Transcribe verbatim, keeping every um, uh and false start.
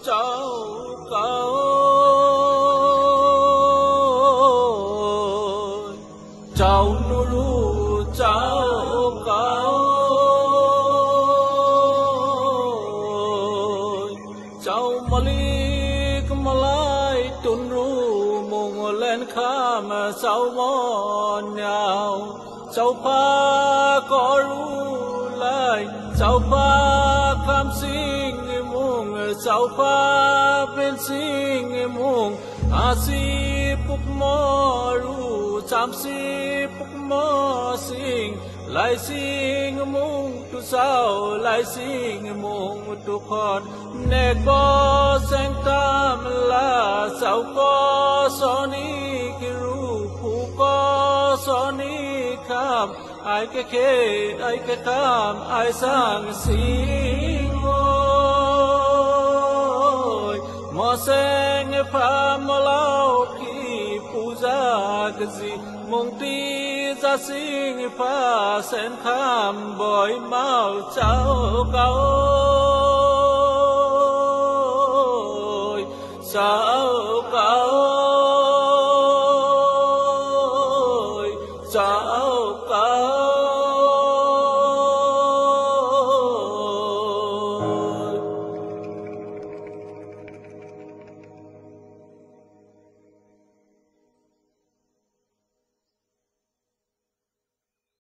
cháu cao cháu nu ru cháu cao cháu malik malai tun ru mong lên kham cháu mon nhau cháu pha có ru lại cháu pha kham sinh mong cháu pha bên sinh mong asi puk mo ru cham si puk mo sing lại sing mong tu sao lại sing mong tu con nè có sang tam là sao có soni kiru phu có soni kham ai cái khe ai cái kham ai sang sing ôi mo sang pha mo lao ki puja gzi mong ti ra sinh pha sen kham bồi mau cháu cao